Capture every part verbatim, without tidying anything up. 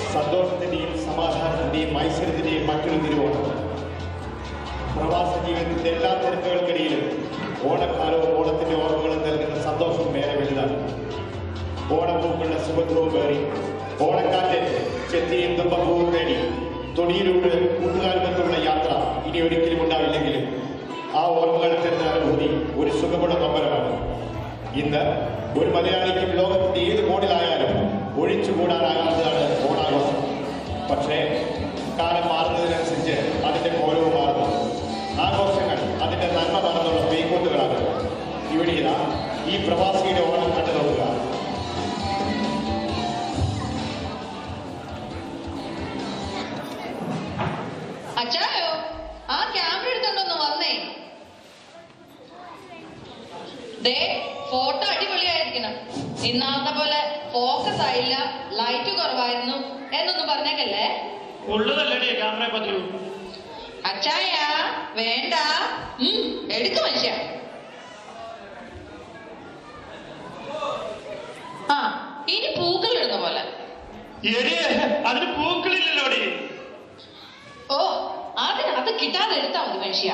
സന്തോഷത്തിന്റെയും സമാധാനത്തിന്റെയും മത്സരത്തിന്റെയും മറ്റൊരു തിരുവോണം. പ്രവാസ ജീവിതത്തിന്റെ എല്ലാ തിരക്കുകൾക്കിടയിലും ഓണക്കാലവും ഓണത്തിന്റെ ഓർമ്മകളും നൽകുന്ന സന്തോഷം വേറെ വലുതാണ്. ഓണപ്പൂക്കളുടെ സുഗന്ധവും കയറി ഓണക്കാറ്റ് ചെത്തിയും തുമ്പപ്പൂവും തേടി തൊടിയിലൂടെ കൂട്ടുകാർക്കൊത്തുള്ള യാത്ര ഇനി ഒരിക്കലും ഉണ്ടാവില്ലെങ്കിലും ആ ഓർമ്മകൾ തരുന്ന അനുഭൂതി ഒരു സുഖമുള്ള നമ്പരമാണ്. ഇന്ന് ഒരു മലയാളിക്കും ലോകത്തിന്റെ ഏത് കോണിലായാലും ഒഴിച്ചുകൂടാനാകാത്തതാണ് ഓണാഘോഷം. പക്ഷേ കാലം മാറുന്നതിനനുസരിച്ച് അതിന്റെ കോലവും മാറുന്നു. ആഘോഷങ്ങൾ അതിന്റെ നന്മ മറന്നുള്ള പേക്കൂത്തുകളാണ്. ഇവിടെ ഇതാ ഈ പ്രവാസിയുടെ ഓണം കണ്ടു നോക്കുക. അച്ചായോ, ആ ക്യാമറ എടുത്തോണ്ടൊന്ന് വന്നേ. ദേ ഫോട്ടോ അടിപൊളിയായിരിക്കണം. ഇന്നാളത്തെ പോലെ ഫോക്കസ് ആയില്ല, ലൈറ്റ് കുറവായിരുന്നു എന്നൊന്നും പറഞ്ഞേക്കല്ലേ. ഉള്ളതല്ലേ ക്യാമറയെ പതിവ്. അച്ചായ വേണ്ട, എടുക്കും മനുഷ്യ. ആ ഇനി പൂക്കൾ ഇടുന്ന പോലെ. അതിന് പൂക്കളില്ലല്ലോ. ഓ അതിന് അത് കിട്ടാതെ എടുത്താ മതി മനുഷ്യ.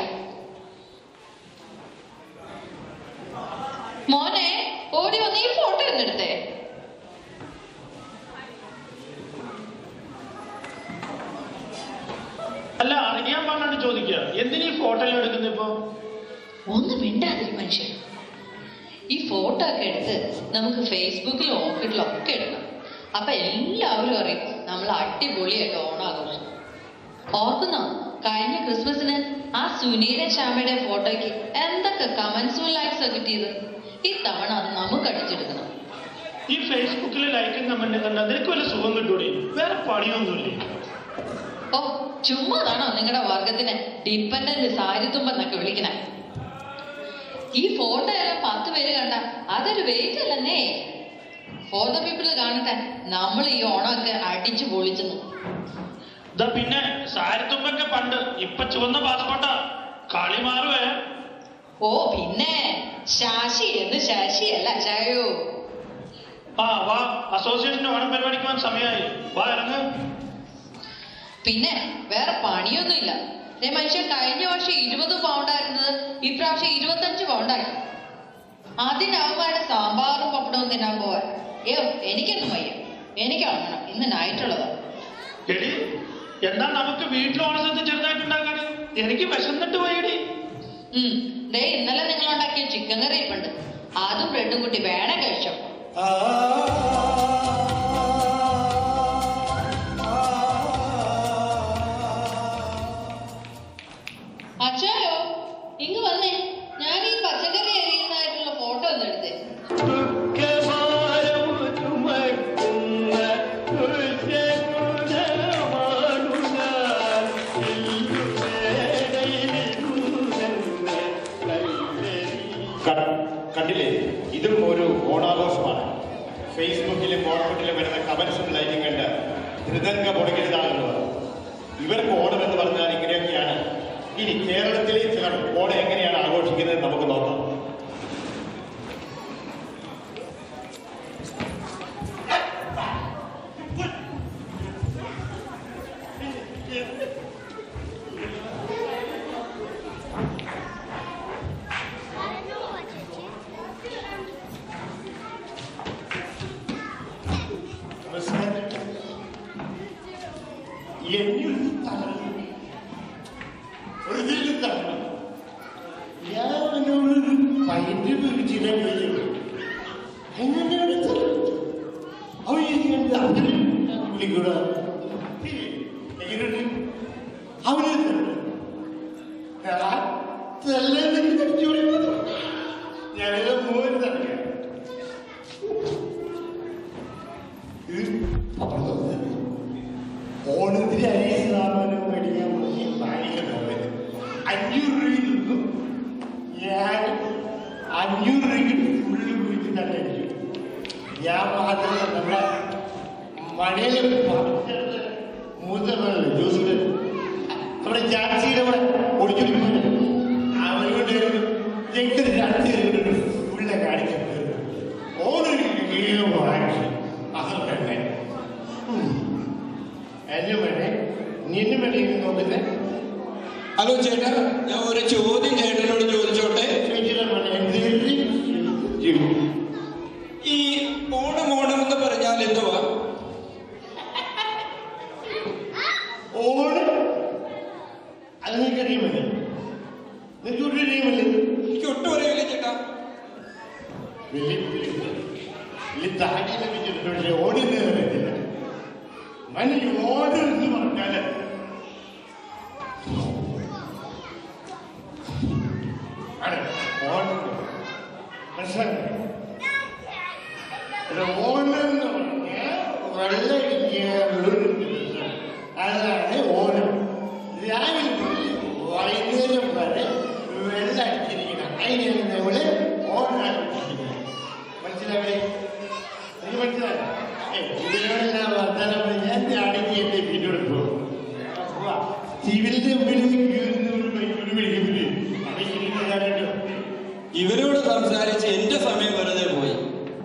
മോനെ ഓടി വന്ന് ഈ ഫോട്ടോ എന്നെടുത്തേ. അല്ല അറിയാൻ പാടാണ് ചോദിക്കുക, എന്തിനീ ഫോട്ടോ എടുക്കുന്ന ഇപ്പൊ? ഒന്ന് മിണ്ടാതിരി മനുഷ്യൻ. ഈ ഫോട്ടോ ഒക്കെ എടുത്ത് നമുക്ക് ഫേസ്ബുക്കിലും ഓർക്കിഡിലും ഒക്കെ ഇടണം. അപ്പൊ എല്ലാവരും അറിയും നമ്മൾ അടിപൊളിയായിട്ട് ഓണാഘോഷം. ഓർക്കുന്നോ കഴിഞ്ഞ ക്രിസ്മസിന് ആ സുനീല ശ്യാമയുടെ ഫോട്ടോയ്ക്ക് എന്തൊക്കെ കമന്റ്സും ലൈക്സും കിട്ടിയത്? ഇത്തവണ അത് നമുക്ക് അടിച്ചെടുക്കണം. ഈ ഫേസ്ബുക്കിലെ ലൈക്കും കമന്റും കണ്ടാൽ നിനക്ക് വല്ല സുഖം കിട്ടൂടെ? വേറെ പണിയൊന്നുമില്ലേ? ഓ ചുമ്മാതാണോ നിങ്ങളുടെ വർഗത്തിന് ഡിപ്പെൻഡന്റ് സാരിത്തുമ്പെന്നൊക്കെ വിളിക്കണേ? ഈ ഫോട്ടോ എല്ലാം പത്ത് പേര് കണ്ട അതൊരു വെയിറ്റ് അല്ലെന്നേ. ഫോർ ദ പീപ്പിൾ കാണട്ടെ നമ്മൾ ഈ ഓണമൊക്കെ അടിച്ചു പൊളിച്ചെന്നു. പിന്നെ സാരിത്തുമ്പൊക്കെ പണ്ട്, ഇപ്പൊ ചുവന്ന പാസ്പോർട്ടാ. കളി മാറുവേ. ഓ പിന്നെ ശാശി എന്ന് ശാശിയല്ല ചായോ. ആ വാ, അസോസിയേഷന്റെ ഓണം പരിപാടിക്ക് പോകാൻ സമയമായി. വാ ഇറങ്ങ്. പിന്നെ വേറെ പണിയൊന്നുമില്ല. മനുഷ്യൻ കഴിഞ്ഞ വർഷം ഇരുപത് പൗണ്ടായിരുന്നത് ഇപ്രാവശ്യം ഇരുപത്തഞ്ച് പൗണ്ടായി. അതിനവന്മാരുടെ സാമ്പാറും പപ്പടവും തിന്നാൻ പോവാൻ ഏ എനിക്കൊന്നും വയ്യ. എനിക്ക് ഉറങ്ങണം, ഇന്ന് നൈറ്റുള്ളതാ. എന്നാ നമുക്ക് വീട്ടിൽ ഓണസദ്യ ചെറുതായിട്ടുണ്ടാക്കാണ്. എനിക്ക് വിശന്നിട്ട് പോയടി. ഉം ദേ ഇന്നലെ നിങ്ങൾ ഉണ്ടാക്കിയ ചിക്കൻ കറി ഇപ്പുണ്ട്, അതും ബ്രെഡും കൂട്ടി വേണം കഴിച്ചോ. അച്ചായോ ഇങ്ങ് വന്നേ, ഞാൻ ഈ പച്ചക്കറി അരിയുന്നതായിട്ടുള്ള ഫോട്ടോ ഒന്ന് എടുത്തേ. കണ്ടില്ലേ, ഇതും ഒരു ഓണാഘോഷമാണ്. ഫേസ്ബുക്കിലും വാട്സപ്പിലും വരുന്ന കമന്റ്സും ലൈക്കും കണ്ട് ഹൃദംഗ മുടങ്ങരുതാകുന്നത്. ഇവർക്ക് ഓണം എന്ന് പറഞ്ഞാൽ ഇങ്ങനെയൊക്കെയാണ്. ഇനി കേരളത്തിലെ ചിലർ ഓണം എങ്ങനെയാണ് ആഘോഷിക്കുന്നത് നമുക്ക് നോക്കാം. ഓണത്തിന് അരിയ സാധനം മേടിക്കാൻ പോയി ഭാര്യയ്ക്ക് അഞ്ഞൂറ് രൂപ നിന്നു. ഞാൻ അഞ്ഞൂറ് രൂപയ്ക്ക് ഫുള്ള് കുഴിച്ച് തന്നെ അടിച്ചു. ഞാൻ മാത്രമല്ല നമ്മുടെ മഴയിലെ മൂത്തല്ലേ ജോസില് നമ്മുടെ ജാൻസിയുടെ കൂടെ ഒടിച്ചൊടിക്കൂല അവരോട് ഞങ്ങൾക്ക് രണ്ട് ഉള്ള കാണിക്കുന്നത് ഓരോ വാങ്ങി അതൊക്കെ എന്നെ വേണേ നിന്നെ വേണേ നോക്കുന്നേ. ഹലോ ചേട്ടാ, ഞാൻ ഒരു ചോദ്യം ചേട്ടനോട് ചോദിച്ചോട്ടെ? ഈ ഓണം ഓണം എന്ന് പറഞ്ഞാൽ എന്തുവാ? ഓണം അത് നിനക്കറിയുമല്ലേ? നിനക്ക് ഒട്ടറിയുമല്ലേ? എനിക്ക് ഒട്ടും അറിയില്ല ചേട്ടാ. വലിയ വലിയ താടി ലഭിച്ചിട്ടുണ്ട്. ഓടുന്ന അറിയത്തില്ല. മനു ഓട് എന്ന് പറഞ്ഞാല് മനസ്സിലായി. ഓണം എന്ന് പറഞ്ഞാൽ വെള്ളടിക്കുക, അതാണ് ഓണം. രാവിലെ വൈകുന്നേരം വരെ വെള്ളം അടിച്ചിരിക്കണം. അതിനാണ് നമ്മള് ഓണാഘോഷിക്കുന്നത്. മനസ്സിലാവേ? നീ മനസ്സിലായോ? ഇതിനോടെല്ലാം വർത്തമാനം പറഞ്ഞാൽ അടങ്ങി എന്റെ വീട്ടിലോട്ട് പോകും. സിവിലിന്റെ ഇവരോട് സംസാരിച്ച് എന്റെ സമയം വെറുതെ പോയി.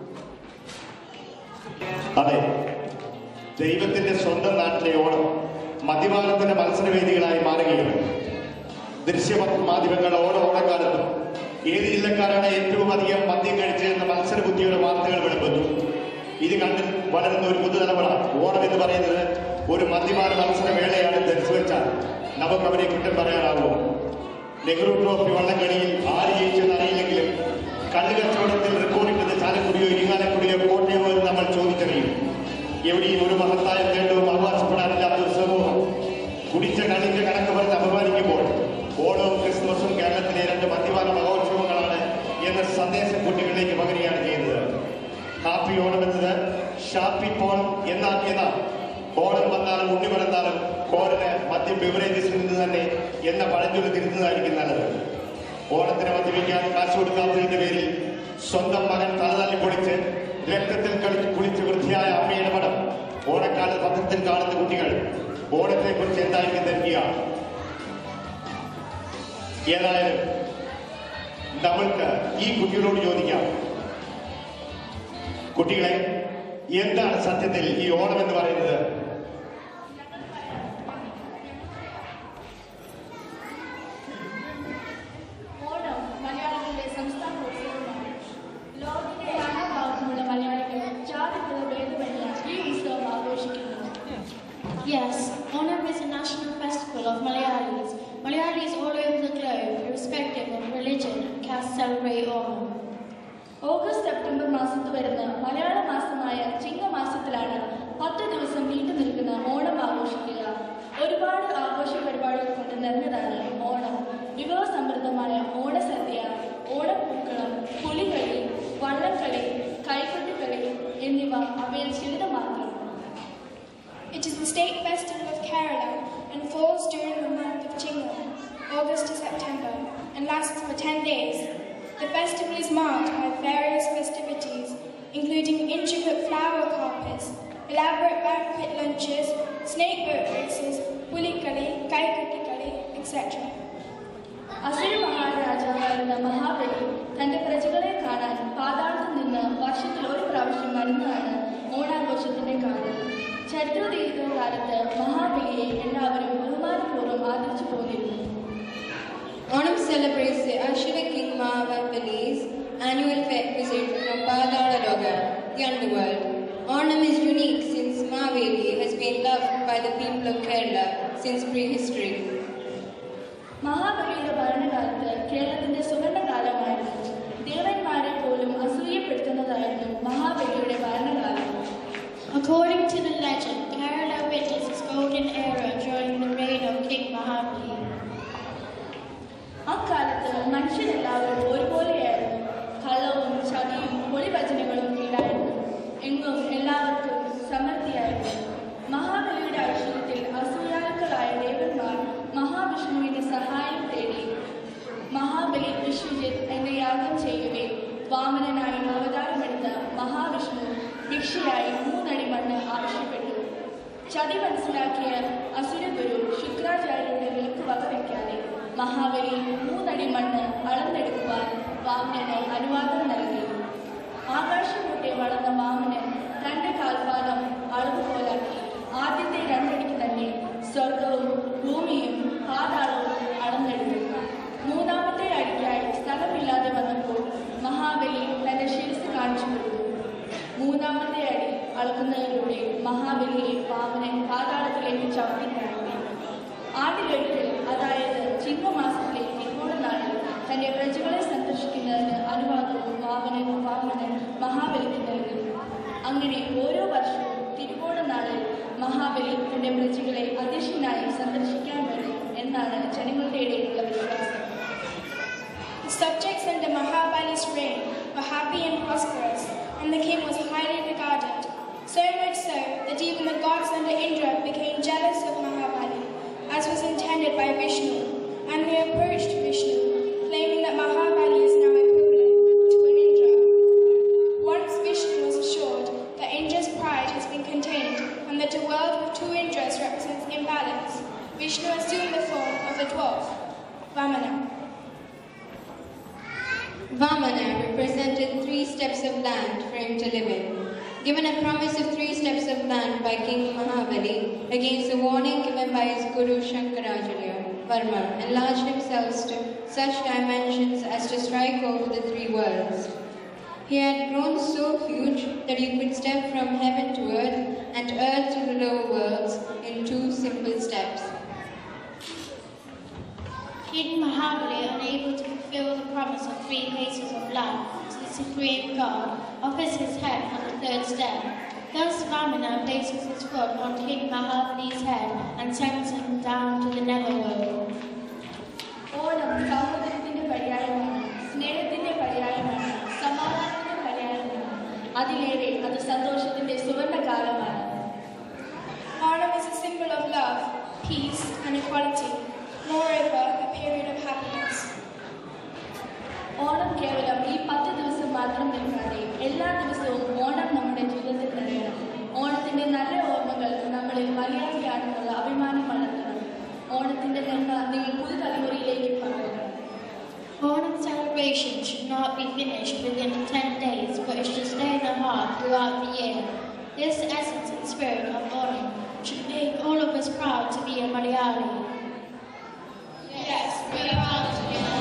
അതെ, ദൈവത്തിന്റെ സ്വന്തം നാട്ടിലെ ഓണം മദ്യപാനത്തിന്റെ മത്സരവേദികളായി മാറുകയാണ്. ദൃശ്യ മാധ്യമങ്ങൾ ഓണം ഓണക്കാലത്തും ഏത് ജില്ലക്കാരാണ് ഏറ്റവും അധികം മദ്യം കഴിച്ചതെന്ന മത്സര ബുദ്ധിയുടെ വാർത്തകൾ വെളിപ്പെടുന്നു. ഇത് കണ്ട് വളരുന്ന ഒരു പുതുതലമുറ ഓണം എന്ന് പറയുന്നത് ഒരു മദ്യപാന മത്സരവേളയാണ് ധരിച്ചു വെച്ചാൽ നമുക്ക് അവരെ കുറ്റം പറയാനാവുമോ? നെഹ്റു ട്രോഫി വള്ളംകളിയിൽ ആര് ജയിച്ചെന്ന് അറിയില്ലെങ്കിലും കള്ളു കച്ചവടത്തിൽ റെക്കോർഡിട്ടത് ചാലക്കുടിയോ ഇരിങ്ങാലക്കുടിയോ കോട്ടയമോ എന്ന് നമ്മൾ ചോദിച്ചറിയും. എവിടെയും ഒരു മഹത്തായ നേട്ടവും അവകാശപ്പെടാനില്ലാത്ത ഒരു സമൂഹം കുടിച്ച കള്ളിന്റെ കണക്ക് പറഞ്ഞ് അപമാനിക്കുമ്പോൾ ഓണവും ക്രിസ്മസും കേരളത്തിലെ രണ്ട് മദ്യപാന മഹോത്സവങ്ങളാണ് എന്ന സന്ദേശം കുട്ടികളിലേക്ക് പകരുകയാണ് ചെയ്യുന്നത്. ഹാപ്പി ഓണം എന്നത് ഷാപ്പി പോൺ എന്നാക്കിയതാണ്. ഓണം വന്നാലും ഉണ്ണി പിറന്നാലും കോരന് മദ്യം ബിവറേജസിൽ നിന്ന് തന്നെ എന്ന പഴഞ്ചൊല്ല് തിരുന്നതായിരിക്കും നല്ലത്. ഓണത്തിന് മദ്യപിക്കാൻ കാശ് കൊടുക്കാത്തതിന്റെ പേരിൽ സ്വന്തം മകൻ തലതല്ലി പൊളിച്ച് രക്തത്തിൽ കളിച്ച് കുളിച്ച് വൃത്തിയായ അമ്മയുടെ പടം ഓണക്കാല പത്രത്തിൽ കാണുന്ന കുട്ടികൾ ഓണത്തെ കുറിച്ച് എന്തായിരിക്കും ധരിക്കുക? ഏതായാലും നമ്മൾക്ക് ഈ കുട്ടികളോട് ചോദിക്കാം, കുട്ടികളെ, എന്താണ് സത്യത്തിൽ ഈ ഓണം എന്ന് പറയുന്നത്? ഓണം മലയാളികളുടെ സംസ്ഥാന ഉത്സവമാണ്. ലോകത്തിന്റെ നാനാഭാഗത്തുമുള്ള മലയാളികൾ ജാതിമത ഭേദമന്യേ ഈ ഉത്സവം ആഘോഷിക്കുന്നു. Yes, Onam is a national festival of Malayalis. Malayalis all over the globe, irrespective of religion and caste, celebrate Onam. August September മാസത്ത് വരുന്ന മലയാള മാസമായ ചിങ്ങമാസത്തിലാണ് പത്ത് ദിവസം നീണ്ടു നിൽക്കുന്ന ഓണം ആഘോഷിക്കുക. ഒരുപാട് ആഘോഷ പരിപാടികൾ കൊണ്ട് നിറഞ്ഞതാണ് ഓണം. വിഭവസമൃദ്ധമായ ഓണസദ്യ, ഓണപ്പൂക്കളം, പുലികളി, വള്ളംകളി, കൈകൊട്ടിക്കളി എന്നിവ അവയിൽ ചിലത് മാത്രം. It is the state festival of Kerala and falls during the month of Chingam, August to September, and lasts for ten days. The festival is marked by various festivities, including intricate flower carpets, elaborate banquet lunches, snake boat races, pulikali, kaikattikali, et cetera. അസുര മഹാരാജാവായിരുന്ന മഹാബലി തന്റെ പ്രജകളെ കാണാൻ പാതാളത്തിൽ നിന്ന് വർഷത്തിൽ ഒരു പ്രാവശ്യം വരുന്നതാണ് ഓണാഘോഷത്തിന്റെ കാലം. ചരിത്ര ദീർഘകാലത്ത് മഹാബലിയെ എല്ലാവരും ബഹുമാനപൂർവ്വം ആദരിച്ചു പോന്നിരുന്നു. Onam celebrates the Ashura king Mahabali's annual visit from Padala Loka, the underworld. Onam is unique since Mahabali has been loved by the people of Kerala since prehistory. മഹാബലിയുടെ ഭരണകാലത്ത് കേരളത്തിന്റെ സുവർണകാലമായിരുന്നു. ദേവന്മാരെ പോലും അസൂയപ്പെടുത്തുന്നതായിരുന്നു മഹാബലിയുടെ ഭരണകാലം. According to the legend, Kerala witnessed its golden era during the reign of King Mahabali. അക്കാലത്ത് മനുഷ്യരെല്ലാവരും ഒരുപോലെയായിരുന്നു. കള്ളവും ചതിയും പൊളിവചനങ്ങളും കീഴായിരുന്നു. എങ്ങും എല്ലാവർക്കും സമൃദ്ധിയായിരുന്നു. മഹാബലിയുടെ ഐശ്വര്യത്തിൽ അസൂയാലുക്കളായ ദേവന്മാർ മഹാവിഷ്ണുവിന്റെ സഹായം തേടി. മഹാബലി വിശ്വജിത്ത് എന്ന യാഗം ചെയ്യവേ വാമനനായി അവതാരമെടുത്ത മഹാവിഷ്ണു ഭിക്ഷയായി മൂന്നടി മണ്ണ് ആവശ്യപ്പെട്ടു. ചതി മനസ്സിലാക്കിയ അസുരഗുരു ശുക്രാചാര്യരുടെ വിലക്ക് വകവയ്ക്കാതെ മഹാബലി മൂന്നടി മണ്ണ് അളന്നെടുക്കുവാൻ വാമനന് അനുവാദം നൽകി. ആകാശമൂട്ടെ വളർന്ന വാമനൻ തന്റെ കാൽപാദം അളവുപോലാക്കി ആദ്യത്തെ രണ്ടടിക്ക് മഹാബലിയെ വാമനൻ പാതാളത്തിലേക്ക് ചവിട്ടിക്കയറ്റി. ആണ്ടിലൊരിക്കൽ, അതായത് ചിങ്ങമാസത്തിലെ തിരുവോണനാളിൽ തന്റെ പ്രജകളെ സന്ദർശിക്കുന്നതിന് അനുവാദവും വാമനൻ വാമനൻ മഹാബലിക്ക് നൽകി. അങ്ങനെ ഓരോ വർഷവും തിരുവോണനാളിൽ മഹാബലി തന്റെ പ്രജകളെ അധ്യക്ഷനായി സന്ദർശിക്കാൻ വരും എന്നാണ് ജനങ്ങളുടെ ഇടയിലുള്ള വിശ്വാസം. The subjects under Mahabali's reign were happy and prosperous, and the king was highly regarded, so much so that even the gods under Indra became jealous of Mahabali, as was intended by Vishnu, and they approached Vishnu, claiming that Mahabali is now equivalent to an Indra. Once Vishnu was assured that Indra's pride has been contained, and that a world with two Indras represents imbalance, Vishnu assumed the form of a dwarf, Vamana. Vamana represented three steps of land for him to live in. Given a promise of three steps of land by King Mahabali against a warning given by his guru Shankaracharya, Varma enlarged himself to such dimensions as to strike over the three worlds. He had grown so huge that he could step from heaven to earth and earth to the lower worlds in two simple steps. King Mahabali, unable to fulfill the promise of three cases of land to the supreme god, offers his head on the third step. Thus Vamana places his foot on King Mahabali's head and sends him down to the netherworld. Onam സൗഹൃദത്തിന്റെ പര്യായമാണ്, സ്നേഹത്തിന്റെ പര്യായമാണ്, സമാധാനത്തിന്റെ പര്യായമാണ്. അതിലേറെ അത് സന്തോഷത്തിന്റെ സുവർണകാലമാണ്. Onam is a symbol of love, peace, and equality. Moreover, a period of happiness. Onam കേവലം ഈ പത്ത് ദിവസം മാത്രം നിൽക്കാതെ എല്ലാ ദിവസവും ഓണം നമ്മുടെ ജീവിതത്തിൽ നിറയണം. ഓണത്തിന്റെ നല്ല ഓർമ്മകൾ നമ്മളിൽ മലയാളിയാണെന്നുള്ള അഭിമാനം വളർത്തണം. ഓണത്തിന്റെ നന്മ നിങ്ങൾ പുതുതലമുറയിലേക്ക് പകരണം. Onam celebration should not be finished within ten days, but it should stay in the heart throughout the year. This essence and spirit of Onam should make all of us proud to be a Malayali. Yes, we are proud to be